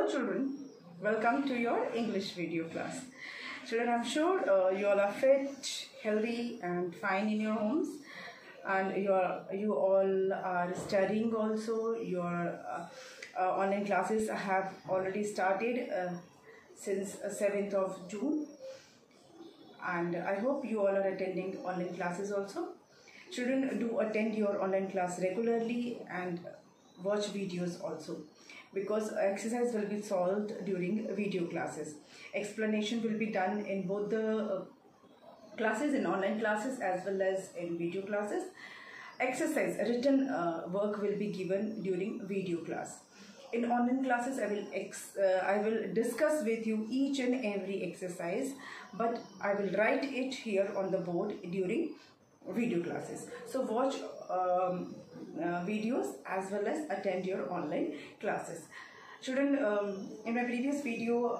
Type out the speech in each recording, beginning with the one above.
Hello children, welcome to your English video class. Children, I'm sure you all are fit, healthy and fine in your homes, and you all are studying also. Your online classes have already started since 7th of June, and I hope you all are attending online classes also. Children, do attend your online class regularly and watch videos also, because exercise will be solved during video classes. Explanation will be done in both the classes, in online classes as well as in video classes. Exercise, written work will be given during video class. In online classes, I will discuss with you each and every exercise, but I will write it here on the board during video classes. So watch videos as well as attend your online classes. Children, in my previous video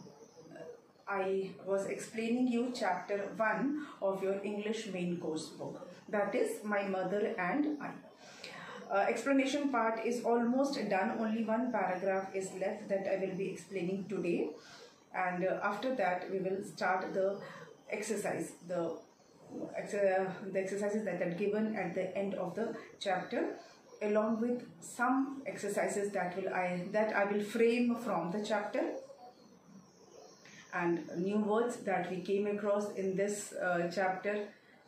I was explaining you chapter 1 of your English main course book, that is My Mother and I. Explanation part is almost done. Only one paragraph is left that I will be explaining today, and after that we will start the exercise, the exercises that are given at the end of the chapter, along with some exercises that I will frame from the chapter, and new words that we came across in this chapter.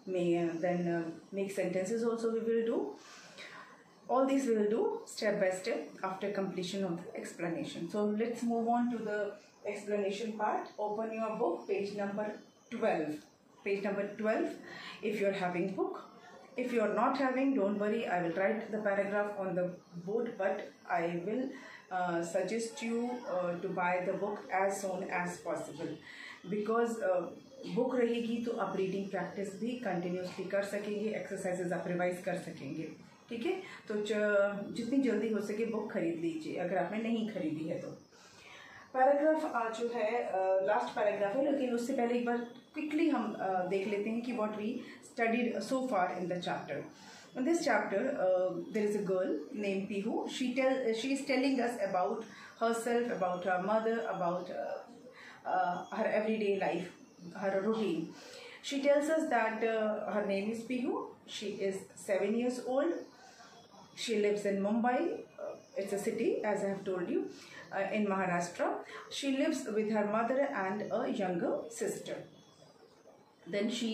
Make sentences also we will do. All these we will do step by step after completion of the explanation. So let's move on to the explanation part. Open your book, page number 12. Page number 12 if you are having book. If you are not having, don't worry, I will write the paragraph on the board, but I will suggest you to buy the book as soon as possible, because book रहेगी तो आप reading practice भी continuously कर सकेंगे, exercises आप revise कर सकेंगे. ठीक है, तो जितनी जल्दी हो सके बुक खरीद लीजिए अगर आपने नहीं खरीदी है तो. पैराग्राफ जो है लास्ट पैराग्राफ है, लेकिन उससे पहले एक बार क्विकली हम देख लेते हैं कि what we studied so far in the chapter. In this chapter, there is a girl named Pihu. She is telling us about herself, about her mother, about her everyday life, her routine. She tells us that her name is Pihu. She is 7 years old. She lives in Mumbai. It's a city, as I have told you, in Maharashtra. She lives with her mother and a younger sister. Then she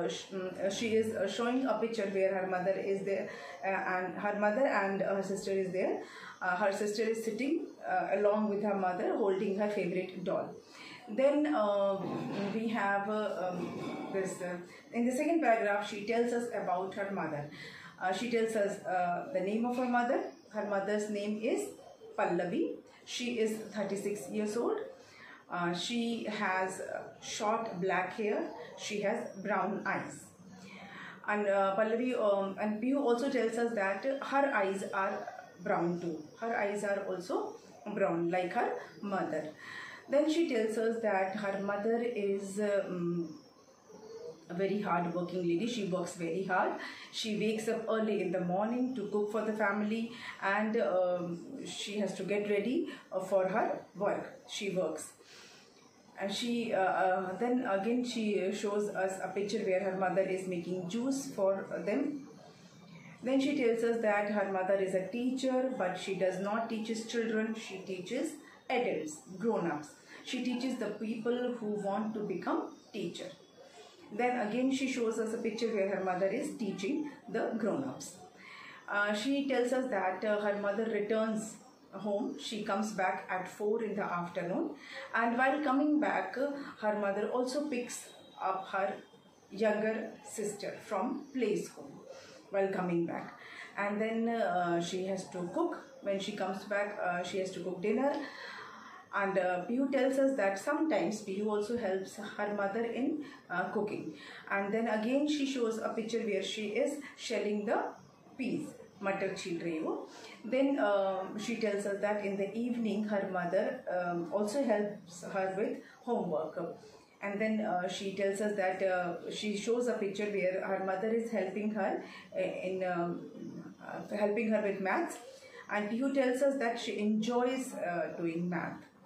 is showing a picture where her mother is there, and her sister is there. Her sister is sitting along with her mother, holding her favorite doll. Then we have this. In the second paragraph, she tells us about her mother. She tells us the name of her mother. Her mother's name is Pallavi. She is 36 years old. She has short black hair. She has brown eyes. And Pallavi and Pihu also tells us that her eyes are brown too. Her eyes are also brown like her mother. Then she tells us that her mother is a very hard working lady. She works very hard. She wakes up early in the morning to cook for the family, and she has to get ready for her work. She works. And she then again she shows us a picture where her mother is making juice for them. Then she tells us that her mother is a teacher, but she does not teach children. She teaches adults, grown-ups. She teaches the people who want to become teacher. Then again she shows us a picture where her mother is teaching the grown-ups. She tells us that her mother returns home. She comes back at 4 in the afternoon, and while coming back her mother also picks up her younger sister from play school while coming back, and then she has to cook. When she comes back she has to cook dinner, and Pihu tells us that sometimes Pihu also helps her mother in cooking. And then again she shows a picture where she is shelling the peas, matar chil rahi wo. Then she tells us that in the evening her mother also helps her with homework. And then she tells us that she shows a picture where her mother is helping her with maths, and Pihu tells us that she enjoys doing math.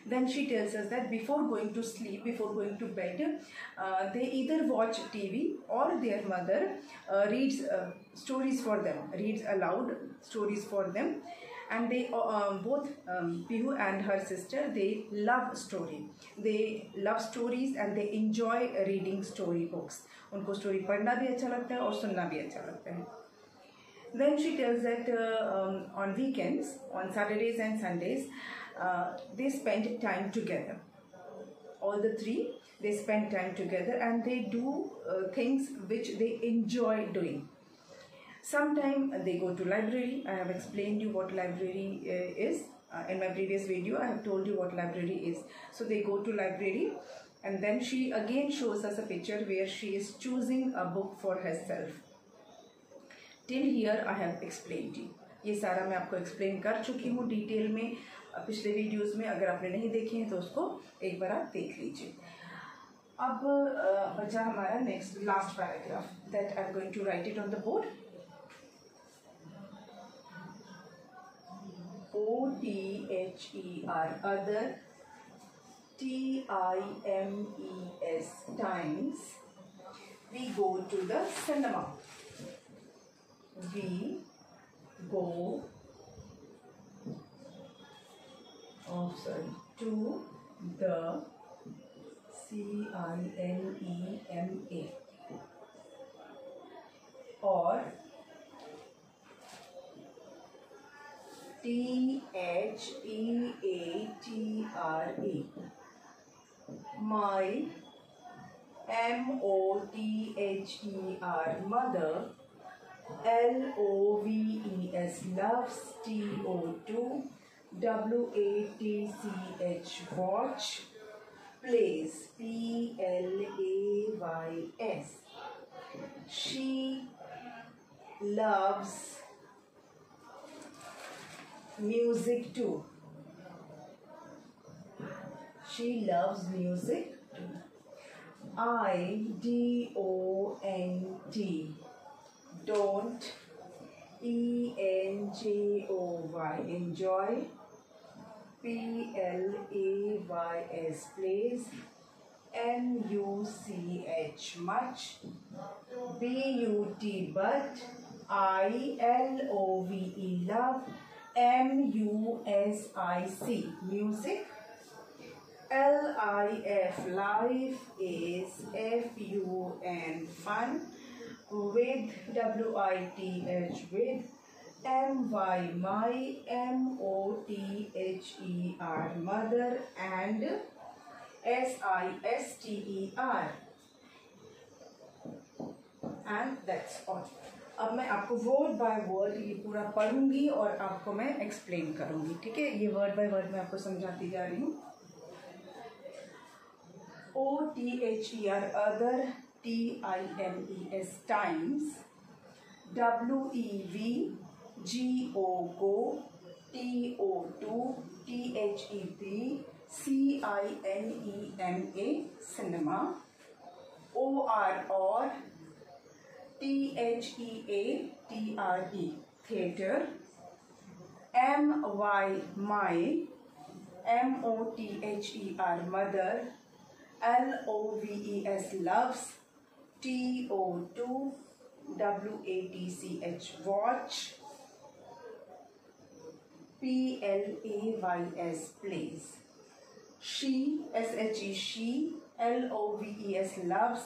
Then she tells us that before going to sleep, before going to bed, they either watch TV or their mother reads stories for them, reads aloud stories for them. And they both Pihu and her sister, they love story. They love stories and they enjoy reading story books. उनको story पढ़ना भी अच्छा लगता है और सुनना भी अच्छा लगता है. Then she tells that on weekends, on Saturdays and Sundays, they spend time together. All the three, they spend time together and they do things which they enjoy doing. Sometimes they go to library. I have explained you what library is. In my previous video, I have told you what library is. So they go to library, and then she again shows us a picture where she is choosing a book for herself. Till here I have explained you. ये सारा मैं आपको explain कर चुकी हूँ detail में पिछले videos में. अगर आपने नहीं देखे हैं तो उसको एक बार आप देख लीजिए. अब बचा हमारा next last paragraph that I'm going to write it on the board. O-T-H-E-R, other, T-I-M-E-S, times. We go to the cinema. We go to the cinema, or Theatre, my M-O-T-H-E-R, mother, L-O-V-E-S, loves, T-O-2, W-A-T-C-H, watch, plays, P-L-A-Y-S. She loves music too. She loves music too. I-D-O-N-T, don't, E-N-J-O-Y, enjoy, P-L-A-Y-S, plays, M-U-C-H, much, B-U-T, but, I-L-O-V-E, love, M-U-S-I-C, music, L-I-F, life, is F-U-N, fun, with, W-I-T-H, with, M-Y, my, M-O-T-H-E-R, mother, and S-I-S-T-E-R, and that's all. अब मैं आपको word by word ये पूरा पढ़ूंगी और आपको मैं explain करूंगी. ठीक है, ये वर्ड बाय वर्ड मैं आपको समझाती जा रही हूँ. O-T-H-E-R, other, T-I-M-E-S, times, W-E-V-G-O, go, T-O-2, T-H-E-P, C-I-N-E-M-A, cinema, O-R, or, T-H-E-A-T-R-E, theatre, M-Y, my, M-O-T-H-E-R, mother, L-O-V-E-S, loves, T-O-2, W-A-T-C-H, watch, P-L-A-Y-S, plays. She, S-H-E, she, L-O-V-E-S, loves,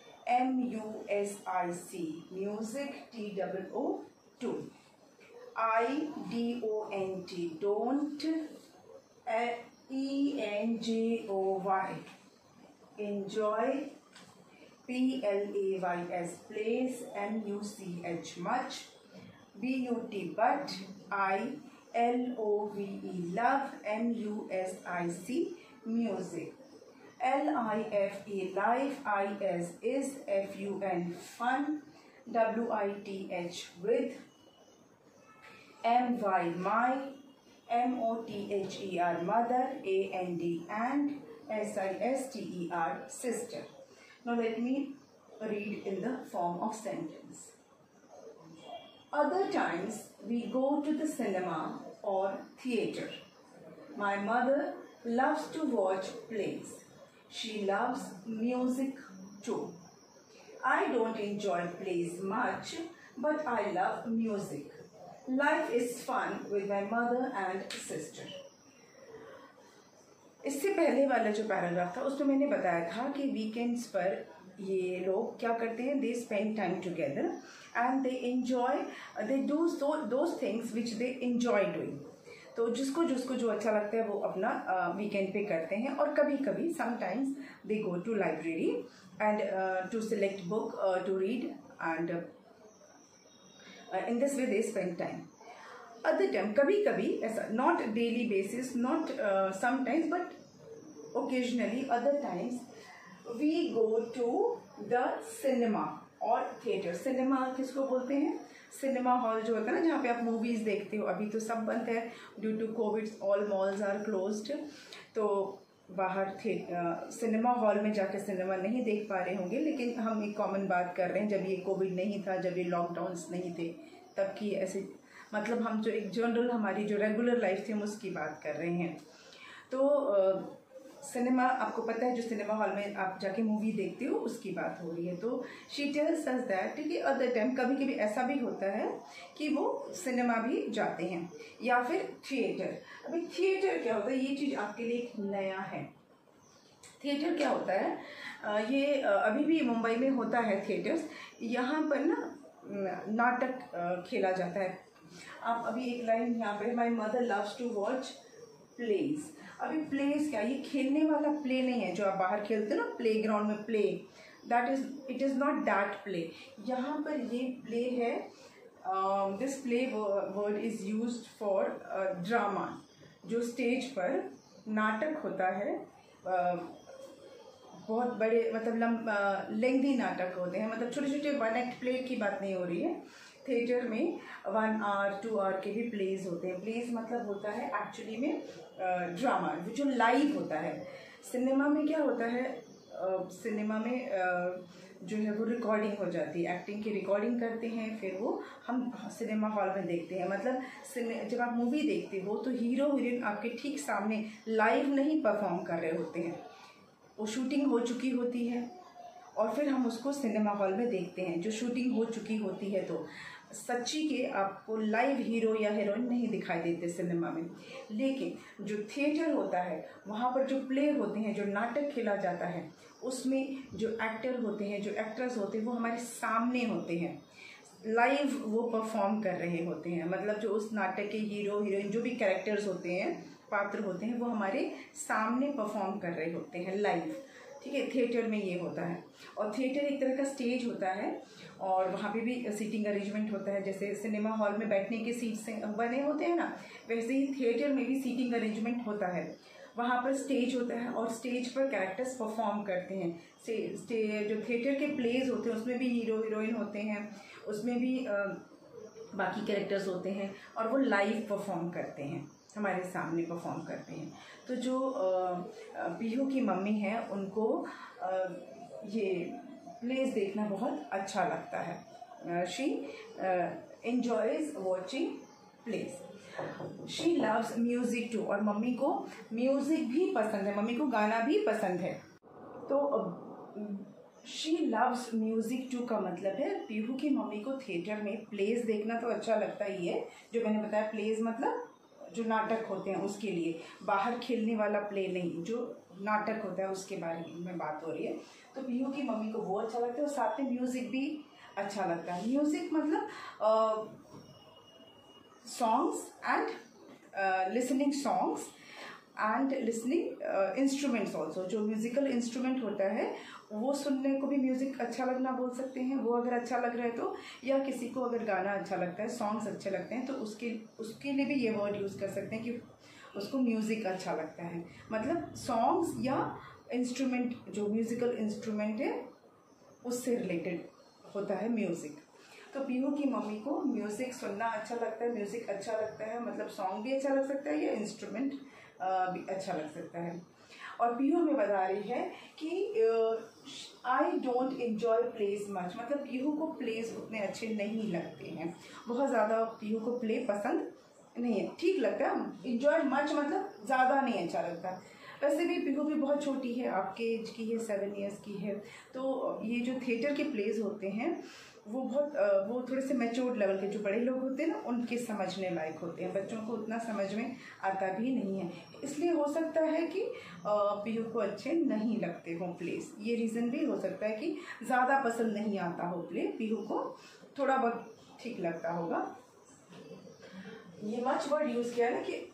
M-U-S-I-C, music, T-O-O-2. I-D-O-N-T, don't, E-N-J-O-Y, enjoy, P-L-A-Y-S, plays, M-U-C-H, much, B-U-T, but, I-L-O-V-E, love, M-U-S-I-C, music, L-I-F-E, life, I-S, is, F-U-N, fun, W-I-T-H, with, M-Y, my, M-O-T-H-E-R, mother, A-N-D, and, S-I-S-T-E-R, sister. Now let me read in the form of sentence. Other times we go to the cinema or theatre. My mother loves to watch plays. She loves music too. I don't enjoy plays much, but I love music. Life is fun with my mother and sister. इससे पहले वाला जो paragraph था उसमें मैंने बताया था कि वीकेंड्स पर ये लोग क्या करते हैं, they spend time together and they enjoy, they do those things which they enjoy doing. तो जिसको जो अच्छा लगता है वो अपना वीकेंड पे करते हैं. और कभी कभी sometimes they go to library and to select book to read and in this way they spend time. Other time, कभी कभी ऐसा, not daily basis, not sometimes, but occasionally, other times, we go to the cinema और theatre. Cinema किसको बोलते हैं? Cinema hall जो होता है ना, जहाँ पे आप मूवीज़ देखते हो. अभी तो सब बंद है due to covid, all malls are closed. तो बाहर थे सिनेमा हॉल में जाकर सिनेमा नहीं देख पा रहे होंगे, लेकिन हम एक कॉमन बात कर रहे हैं. जब ये कोविड नहीं था, जब ये लॉकडाउन्स नहीं थे, तब की ऐसे, मतलब हम जो एक जनरल हमारी जो रेगुलर लाइफ थी हम उसकी बात कर रहे हैं. तो सिनेमा, आपको पता है जो सिनेमा हॉल में आप जाके मूवी देखते हो उसकी बात हो रही है. तो शी टेल्स अस दैट कि अदर टाइम कभी कभी ऐसा भी होता है कि वो सिनेमा भी जाते हैं या फिर थिएटर. अभी थिएटर क्या होता है, ये चीज़ आपके लिए नया है. थिएटर क्या होता है, ये अभी भी मुंबई में होता है थिएटर्स. यहाँ पर ना नाटक खेला जाता है. आप अभी एक लाइन यहाँ पे, my mother loves to watch plays. अभी प्लेज क्या, ये खेलने वाला प्ले नहीं है जो आप बाहर खेलते हो ना प्ले ग्राउंड में play, that is, it is not that play. यहाँ पर ये प्ले है. This play word is used for drama. जो स्टेज पर नाटक होता है, बहुत बड़े, मतलब लेंथी नाटक होते हैं, मतलब छोटे छोटे 1 act प्ले की बात नहीं हो रही है. थिएटर में 1 hour 2 hour के भी प्लेज होते हैं. प्लेज मतलब होता है एक्चुअली में ड्रामा जो लाइव होता है. सिनेमा में क्या होता है, सिनेमा में जो है वो रिकॉर्डिंग हो जाती है, एक्टिंग की रिकॉर्डिंग करते हैं, फिर वो हम सिनेमा हॉल में देखते हैं. मतलब जब आप मूवी देखते हो तो हीरो हीरोइन आपके ठीक सामने लाइव नहीं परफॉर्म कर रहे होते हैं, वो शूटिंग हो चुकी होती है और फिर हम उसको सिनेमा हॉल में देखते हैं. जो शूटिंग हो चुकी होती है तो सच्ची के आपको लाइव हीरो या हीरोइन नहीं दिखाई देते सिनेमा में. लेकिन जो थिएटर होता है वहाँ पर जो प्ले होते हैं, जो नाटक खेला जाता है, उसमें जो एक्टर होते हैं, जो एक्ट्रेस होते हैं, वो हमारे सामने होते हैं, लाइव वो परफॉर्म कर रहे होते हैं. मतलब जो उस नाटक के हीरो हीरोइन, जो भी कैरेक्टर्स होते हैं, पात्र होते हैं, वो हमारे सामने परफॉर्म कर रहे होते हैं लाइव. ठीक है, थिएटर में ये होता है. और थिएटर एक तरह का स्टेज होता है और वहाँ पे भी सीटिंग अरेंजमेंट होता है. जैसे सिनेमा हॉल में बैठने के सीट्स बने होते हैं ना, वैसे ही थिएटर में भी सीटिंग अरेंजमेंट होता है. वहाँ पर स्टेज होता है और स्टेज पर कैरेक्टर्स परफॉर्म करते हैं. जो थिएटर के प्लेज होते हैं उसमें भी हीरो हीरोइन होते हैं, उसमें भी बाकी कैरेक्टर्स होते हैं और वो लाइव परफॉर्म करते हैं, हमारे सामने परफॉर्म करते हैं. तो जो पीहू की मम्मी हैं उनको ये प्लेस देखना बहुत अच्छा लगता है. She enjoys watching plays. She loves music too. और मम्मी को म्यूज़िक भी पसंद है, मम्मी को गाना भी पसंद है. तो शी लव्स म्यूज़िक टू का मतलब है पीहू की मम्मी को थिएटर में प्लेस देखना तो अच्छा लगता ही है. जो मैंने बताया, प्लेस मतलब जो नाटक होते हैं उसके लिए, बाहर खेलने वाला प्ले नहीं, जो नाटक होता है उसके बारे में बात हो रही है. तो पीहू की मम्मी को वो अच्छा लगता है और साथ में म्यूज़िक भी अच्छा लगता है. म्यूज़िक मतलब songs and listening songs and listening instruments also. जो म्यूज़िकल इंस्ट्रूमेंट होता है वो सुनने को भी म्यूज़िक अच्छा लगना बोल सकते हैं. वो अगर अच्छा लग रहा है तो, या किसी को अगर गाना अच्छा लगता है, सॉन्ग्स अच्छे लगते हैं, तो उसके लिए भी ये वर्ड यूज़ कर सकते हैं कि उसको म्यूज़िक अच्छा लगता है. मतलब सॉन्ग्स या इंस्ट्रूमेंट, जो म्यूज़िकल इंस्ट्रूमेंट है उससे रिलेटेड होता है म्यूज़िक. तो पीहू की मम्मी को म्यूज़िक सुनना अच्छा लगता है, म्यूज़िक अच्छा लगता है, मतलब सॉन्ग भी अच्छा लग सकता है या इंस्ट्रूमेंट भी अच्छा लग सकता है. और पीहू में बता रही है कि I don't enjoy plays much. मतलब पीहू को प्लेस उतने अच्छे नहीं लगते हैं, बहुत ज़्यादा पीहू को प्ले पसंद नहीं है, ठीक लगता है, इंजॉय मच मतलब ज़्यादा नहीं अच्छा लगता। वैसे भी पीहू भी बहुत छोटी है, आपके एज की है, 7 ईयर्स की है। तो ये जो थिएटर के प्लेज होते हैं वो वो थोड़े से मैच्योर्ड लेवल के, जो बड़े लोग होते हैं ना उनके समझने लायक होते हैं, बच्चों को उतना समझ में आता भी नहीं है। इसलिए हो सकता है कि पीहू को अच्छे नहीं लगते हों प्लेस, ये रीज़न भी हो सकता है कि ज़्यादा पसंद नहीं आता हो प्ले, पीहू को थोड़ा बहुत ठीक लगता होगा। ये मच वर्ड यूज़ किया ना कि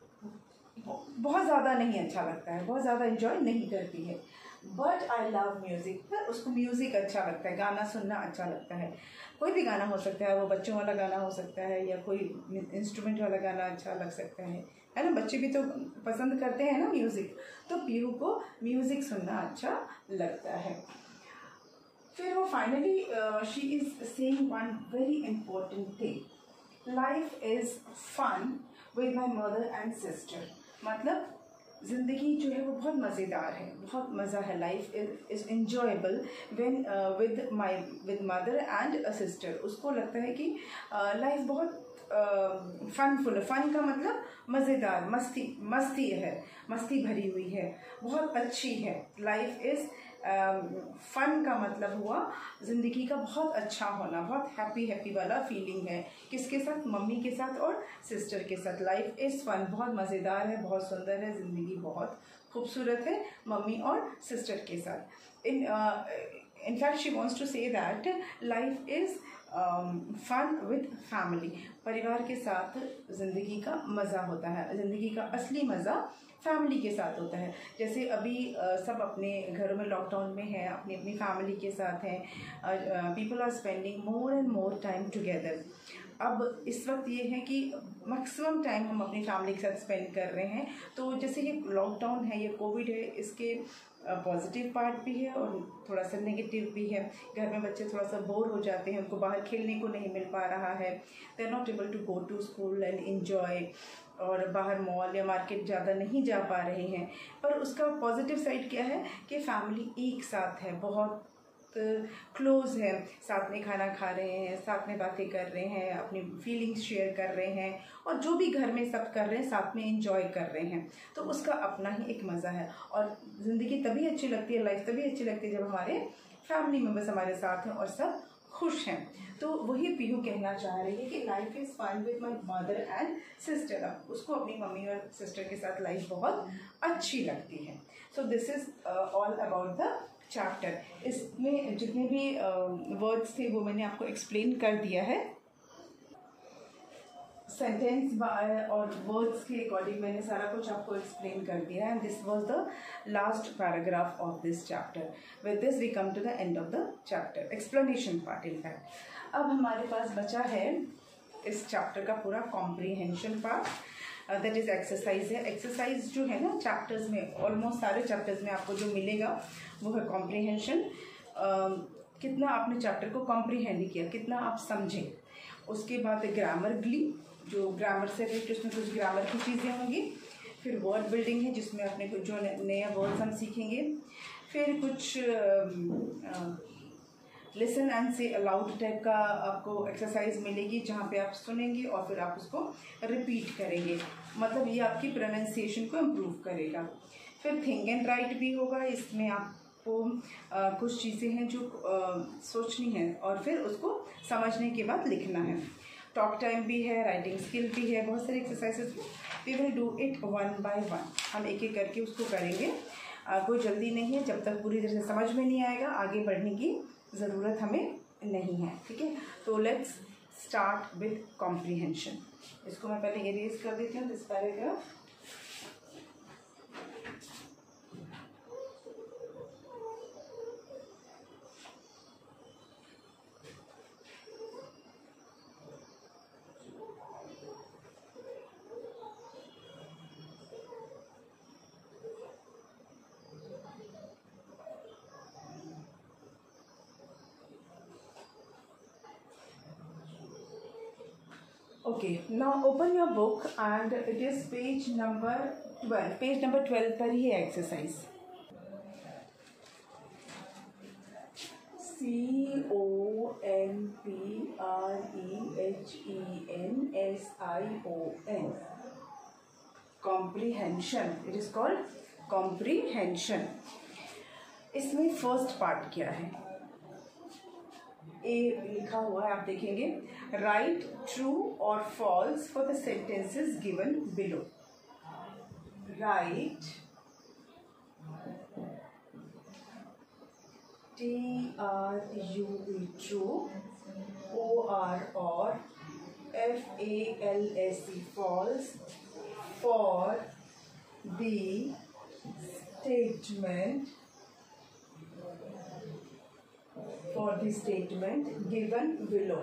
बहुत ज़्यादा नहीं अच्छा लगता है, बहुत ज़्यादा इन्जॉय नहीं करती है। बट आई लव म्यूज़िक, पर उसको म्यूज़िक अच्छा लगता है, गाना सुनना अच्छा लगता है। कोई भी गाना हो सकता है, वो बच्चों वाला गाना हो सकता है या कोई इंस्ट्रूमेंट वाला गाना अच्छा लग सकता है ना। बच्चे भी तो पसंद करते हैं ना म्यूज़िक, तो पीहू को म्यूज़िक सुनना अच्छा लगता है। फिर वो finally she is saying one very important thing, life is fun with my mother and sister. मतलब ज़िंदगी जो है वो बहुत मज़ेदार है, बहुत मज़ा है। Life is enjoyable when with mother and a sister. उसको लगता है कि लाइफ बहुत फनफुल है। फन का मतलब मज़ेदार, मस्ती है, मस्ती भरी हुई है, बहुत अच्छी है। लाइफ इज़ फन का मतलब हुआ ज़िंदगी का बहुत अच्छा होना, बहुत हैप्पी वाला फीलिंग है। किसके साथ? मम्मी के साथ और सिस्टर के साथ। लाइफ इज़ फन, बहुत मज़ेदार है, बहुत सुंदर है, ज़िंदगी बहुत खूबसूरत है मम्मी और सिस्टर के साथ। in fact she wants to say that life is fun with family। परिवार के साथ ज़िंदगी का मज़ा होता है, ज़िंदगी का असली मज़ा फैमिली के साथ होता है। जैसे अभी सब अपने घरों में लॉकडाउन में हैं, अपनी अपनी फैमिली के साथ हैं, people are spending more and more time together. अब इस वक्त ये है कि मैक्सिमम टाइम हम अपनी फैमिली के साथ स्पेंड कर रहे हैं। तो जैसे ये लॉकडाउन है, ये कोविड है, इसके पॉजिटिव पार्ट भी है और थोड़ा सा नेगेटिव भी है। घर में बच्चे थोड़ा सा बोर हो जाते हैं, उनको बाहर खेलने को नहीं मिल पा रहा है, they are not able to go to school and enjoy, और बाहर मॉल या मार्केट ज़्यादा नहीं जा पा रहे हैं। पर उसका पॉजिटिव साइड क्या है कि फैमिली एक साथ है, बहुत क्लोज है, साथ में खाना खा रहे हैं, साथ में बातें कर रहे हैं, अपनी फीलिंग्स शेयर कर रहे हैं, और जो भी घर में सब कर रहे हैं साथ में एंजॉय कर रहे हैं। तो उसका अपना ही एक मज़ा है। और ज़िंदगी तभी अच्छी लगती है, लाइफ तभी अच्छी लगती है जब हमारे फैमिली मेम्बर्स हमारे साथ हैं और सब खुश हैं। तो वही पीहू कहना चाह रही है कि life is fine with my mother and sister. उसको अपनी मम्मी और सिस्टर के साथ लाइफ बहुत अच्छी लगती है। So this is all about the chapter. इसमें जितने भी वर्ड्स थे वो मैंने आपको एक्सप्लेन कर दिया है। सेंटेंस और वर्ड्स के अकॉर्डिंग मैंने सारा कुछ आपको एक्सप्लेन कर दिया है। And this was the last paragraph of this chapter. With this we come to the end of the chapter, explanation part in fact. अब हमारे पास बचा है इस चैप्टर का पूरा comprehension part, that is exercise है। एक्सरसाइज जो है ना चैप्टर्स में, ऑलमोस्ट सारे चैप्टर्स में आपको जो मिलेगा वो है कॉम्प्रीहेंशन। कितना आपने चैप्टर को कॉम्प्रीहेंड किया, कितना आप समझे। उसके बाद ग्रामरली, जो ग्रामर से रिलेटेड उसमें कुछ ग्रामर की चीज़ें होंगी। फिर वर्ड बिल्डिंग है जिसमें अपने कुछ जो नया वर्ड्स हम सीखेंगे। फिर कुछ listen and say aloud type का आपको एक्सरसाइज मिलेगी, जहाँ पे आप सुनेंगे और फिर आप उसको रिपीट करेंगे। मतलब ये आपकी प्रोनाउंसिएशन को इम्प्रूव करेगा। फिर थिंक एंड राइट भी होगा, इसमें आपको कुछ चीज़ें हैं जो सोचनी है और फिर उसको समझने के बाद लिखना है। टॉक टाइम भी है, राइटिंग स्किल भी है, बहुत सारे exercises. We will do it one by one, हम एक एक करके उसको करेंगे। कोई जल्दी नहीं है, जब तक पूरी तरह से समझ में नहीं आएगा आगे बढ़ने की ज़रूरत हमें नहीं है। ठीक है, तो लेट्स स्टार्ट विद कॉम्प्रीहेंशन। इसको मैं पहले इरेज कर देती हूँ, this paragraph. Okay, now open your book and it is page number 12. Page number 12 पर ही है exercise. comprehension. Comprehension. It is called comprehension. इसमें फर्स्ट पार्ट क्या है? ए लिखा हुआ है, आप देखेंगे, राइट ट्रू और false for the sentences given below. Write TRUE true, OR FALSE false for the statement given below.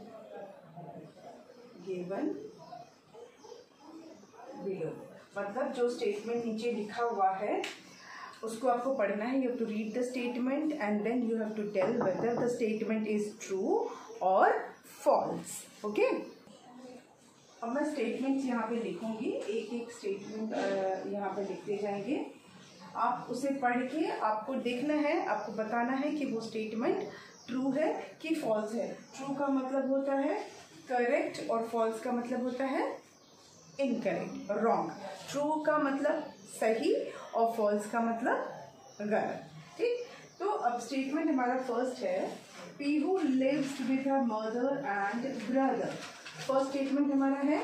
मतलब जो स्टेटमेंट नीचे लिखा हुआ है उसको आपको पढ़ना है. You have to read the statement and then you have to tell whether the statement is true और फॉल्स. ओके, अब मैं स्टेटमेंट्स यहाँ पे लिखूंगी, एक एक स्टेटमेंट यहाँ पे लिखते जाएंगे. आप उसे पढ़ के आपको देखना है, आपको बताना है कि वो स्टेटमेंट ट्रू है कि फॉल्स है. ट्रू का मतलब होता है करेक्ट और फॉल्स का मतलब होता है इनकरेक्ट, रॉन्ग. ट्रू का मतलब सही और फॉल्स का मतलब गलत. ठीक, तो अब स्टेटमेंट हमारा फर्स्ट है, Pihu lives with her mother and brother. First statement हमारा है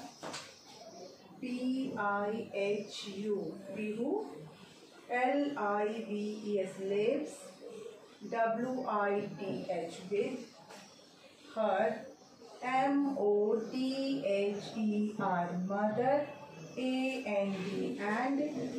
PIHU, Pihu, LIVES lives, WITH with her, MOTHER mother, and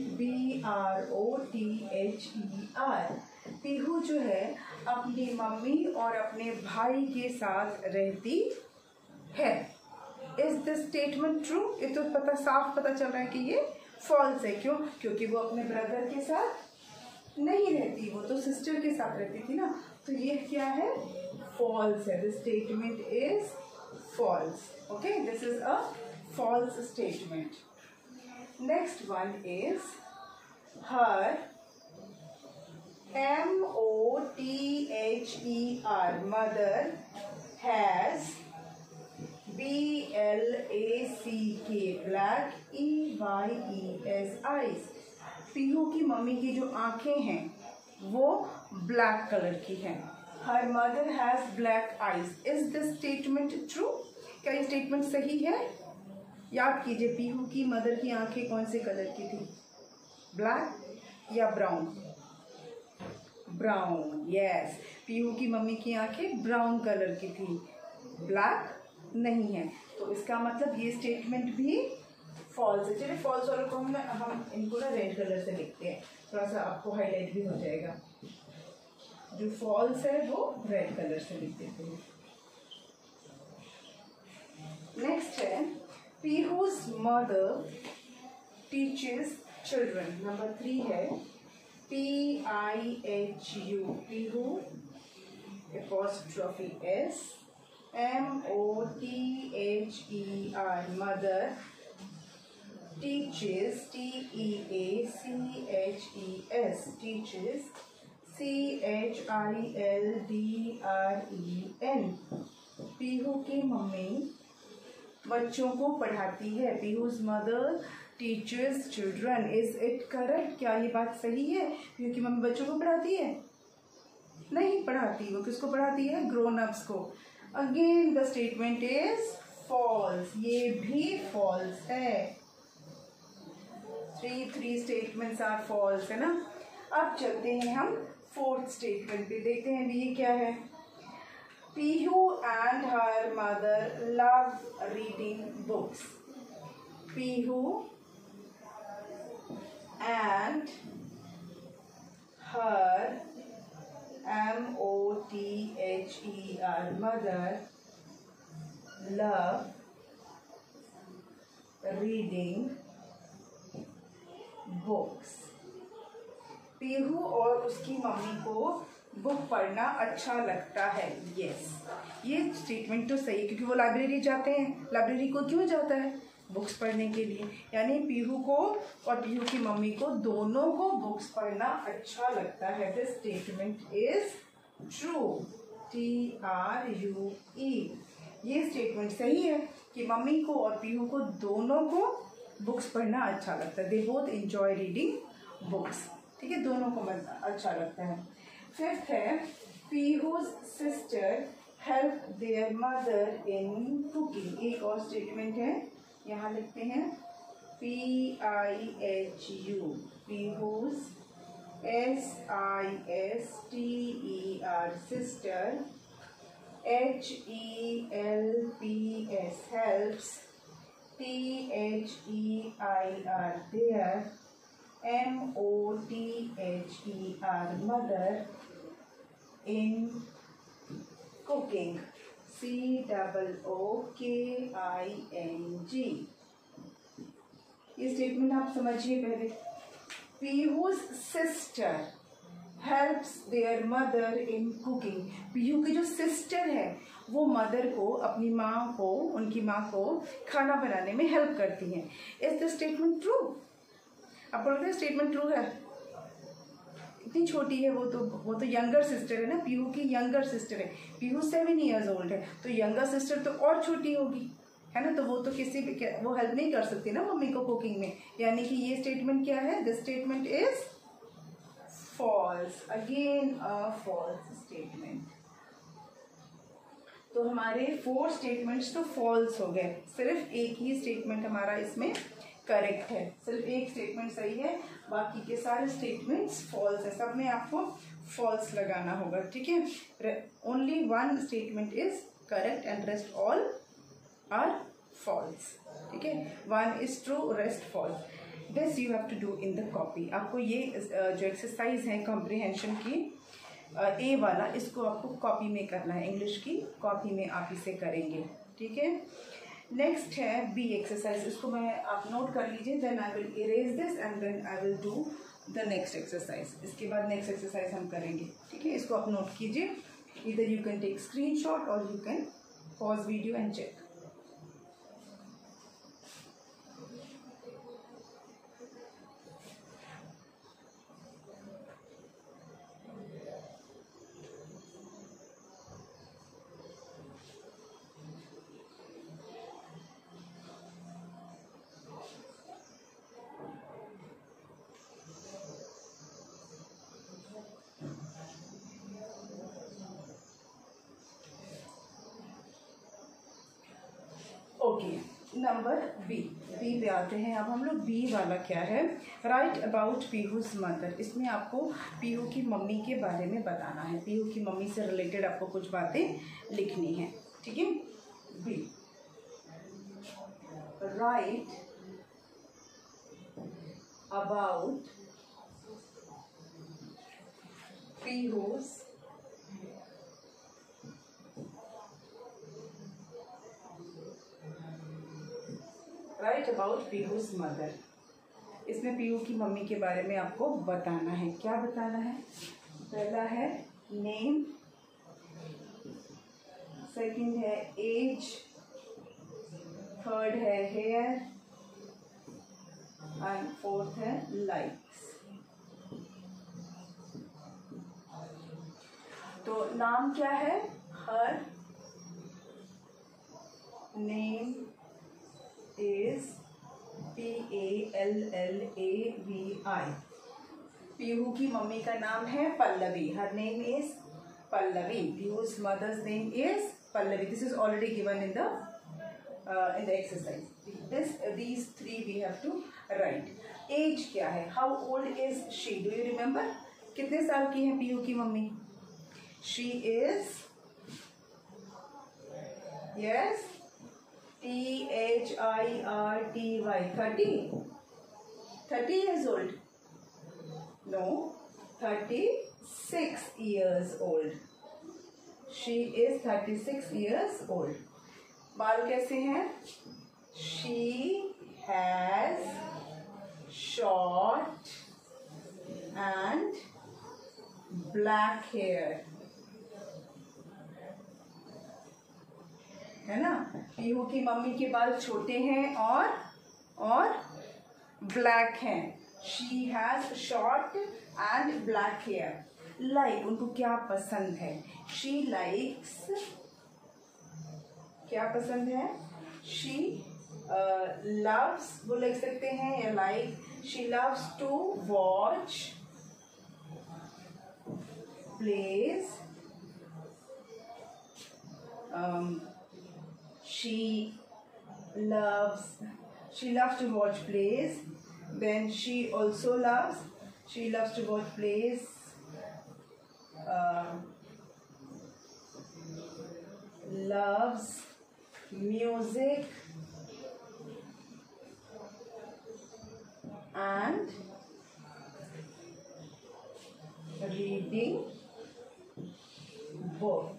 BROTHER. Pihu जो है अपनी मम्मी और अपने भाई के साथ रहती है. Is this statement true? ये तो साफ पता चल रहा है कि ये फॉल्स है. क्यों? क्योंकि वो अपने ब्रदर के साथ नहीं रहती, वो तो सिस्टर के साथ रहती थी ना. तो ये क्या है? फॉल्स है. This statement is false. Okay, this is a false statement. Next one is her, MOTHER mother has BLACK black EYES eyes. Pihu की मम्मी की जो आंखें हैं वो ब्लैक कलर की हैं. Her mother has black eyes. Is this statement true? क्या ये स्टेटमेंट सही है? याद कीजिए, पीहू की मदर की आंखें कौन से कलर की थी? ब्लैक या ब्राउन? ब्राउन. यस, पीहू की मम्मी की आंखें ब्राउन कलर की थी, ब्लैक नहीं है. तो इसका मतलब ये स्टेटमेंट भी फॉल्स है. चलिए फॉल्स वालों को हम इनको ना रेड कलर से लिखते हैं, थोड़ा सा आपको हाईलाइट भी हो जाएगा. जो फॉल्स है वो रेड कलर से लिख देते हैं. नेक्स्ट है, Pihu's mother teaches children. Number 3 है PIHU, Pihu apostrophe S, MOTHER mother teaches, TEACHES teaches, CHILDREN. Pihu की मम्मी बच्चों को पढ़ाती है. Pihu's mother teachers children. Is it correct? क्या ये बात सही है? पीहू की मम्मी बच्चों को पढ़ाती है? नहीं पढ़ाती. वो किसको पढ़ाती है? ग्रोन अप्स को. Again the statement is false. ये भी फॉल्स है. थ्री स्टेटमेंट्स आर फॉल्स, है ना. अब चलते हैं हम फोर्थ स्टेटमेंट पे, देखते हैं भी ये क्या है. Pihu and her mother love reading books. Pihu and her MOTHER mother love reading books. Pihu और उसकी मम्मी को बुक पढ़ना अच्छा लगता है. यस, ये स्टेटमेंट तो सही है क्योंकि वो लाइब्रेरी जाते हैं. लाइब्रेरी को क्यों जाता है? बुक्स पढ़ने के लिए. यानी पीहू को और पीहू की मम्मी को दोनों को बुक्स पढ़ना अच्छा लगता है. This statement is true, TRUE। ये स्टेटमेंट सही है कि मम्मी को और पीहू को दोनों को बुक्स पढ़ना अच्छा लगता है। They both enjoy reading books. ठीक है, दोनों को अच्छा लगता है। फिफ्थ है Pihu's sister help their mother in cooking. एक और स्टेटमेंट है, यहाँ लिखते हैं PIHU, Pihu's SISTER sister, HELPS helps, THEIR their, MOTHER mother in cooking, COOKING। ये स्टेटमेंट आप समझिए पहले। Pihu's sister helps their mother in cooking. Pihu की जो सिस्टर है वो मदर को, अपनी माँ को, उनकी माँ को खाना बनाने में हेल्प करती हैं। Is the statement true? आपको लगता है स्टेटमेंट ट्रू है? इतनी छोटी है वो तो यंगर सिस्टर है ना, पीहू की यंगर सिस्टर है। पीहू 7 years ओल्ड है, तो यंगर सिस्टर तो और छोटी होगी, है ना, तो वो तो किसी भी वो हेल्प नहीं कर सकती ना मम्मी को कुकिंग में। यानी कि ये स्टेटमेंट क्या है? The statement is false, again a false statement. तो हमारे 4 स्टेटमेंट्स तो फॉल्स हो गए, सिर्फ एक ही स्टेटमेंट हमारा इसमें करेक्ट है, सिर्फ एक स्टेटमेंट सही है, बाकी के सारे स्टेटमेंट्स फॉल्स है। सब में आपको फॉल्स लगाना होगा। ठीक है, only 1 statement is correct and rest all are false. ठीक है, 1 is true, rest false. This you have to do in the copy. आपको ये जो एक्सरसाइज है कॉम्प्रिहेंशन की A वाला, इसको आपको कॉपी में करना है, इंग्लिश की कॉपी में आप इसे करेंगे। ठीक है, नेक्स्ट है B एक्सरसाइज, इसको आप नोट कर लीजिए। Then I will erase this and then I will do the next exercise. इसके बाद नेक्स्ट एक्सरसाइज हम करेंगे। ठीक है, इसको आप नोट कीजिए। इधर यू कैन टेक स्क्रीनशॉट और you can pause video and check. Okay, number B पे आते हैं। अब हम लोग बी वाला क्या है, राइट अबाउट पीहूज मदर। इसमें आपको पीहू की मम्मी के बारे में बताना है, पीहू की मम्मी से रिलेटेड आपको कुछ बातें लिखनी है। ठीक है, B, right about Pihu's right about Pihu's mother. इसमें पीहू की मम्मी के बारे में आपको बताना है। क्या बताना है? पहला है नेम, सेकंड है एज, थर्ड है हेयर एंड फोर्थ है लाइक्स। तो नाम क्या है? Her name is PALLAVI। पीहू की मम्मी का नाम है Pallavi. Her name is Pallavi. Pihu's mother's name is Pallavi. This is already given in the exercise. these 3 we have to write। Age क्या है? How old is she? Do you remember? कितने साल की है पीहू की mummy? She is, yes, THIRTY, 30 years old? No, 36 years old. She is 36 years old. बाल कैसे हैं? She has short and black hair. है ना, पीहू की मम्मी के बाल छोटे हैं और ब्लैक हैं। She has short and black hair. Like उनको क्या पसंद है, शी लाइक्स क्या पसंद है, शी लव्स वो लिख सकते हैं, या like she loves to watch plays, she loves to watch plays. Then she also loves to watch plays, loves music and reading books.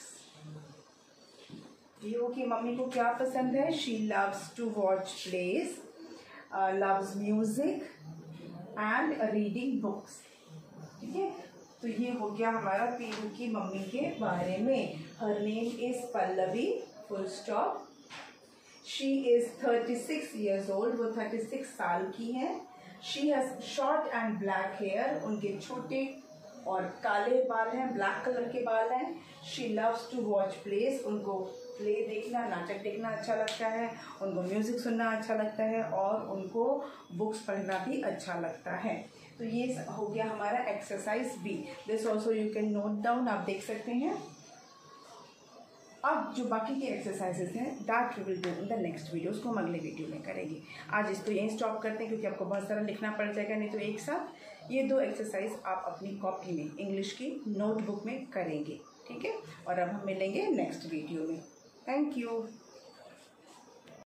यू की मम्मी को क्या पसंद है, she loves to watch plays, loves music and reading books. ठीक है, तो ये हो गया हमारा पीरू की मम्मी के बारे में। Her name is Pallavi, full stop. She is 36 years old, वो 36 साल की हैं। She has short and black hair, उनके छोटे और काले बाल हैं, ब्लैक कलर के बाल हैं। She loves to watch plays, उनको प्ले देखना, नाटक देखना अच्छा लगता है, उनको म्यूज़िक सुनना अच्छा लगता है और उनको बुक्स पढ़ना भी अच्छा लगता है। तो ये हो गया हमारा exercise B. This also you can note down, आप देख सकते हैं। अब जो बाकी के एक्सरसाइजेस हैं that we will do in the next video, उसको हम अगले वीडियो में करेंगे। आज इसको यहीं स्टॉप करते हैं क्योंकि आपको बहुत सारा लिखना पड़ जाएगा, नहीं तो एक साथ ये 2 एक्सरसाइज आप अपनी कॉपी में इंग्लिश की नोटबुक में करेंगे। ठीक है, और अब हम मिलेंगे नेक्स्ट वीडियो में। Thank you.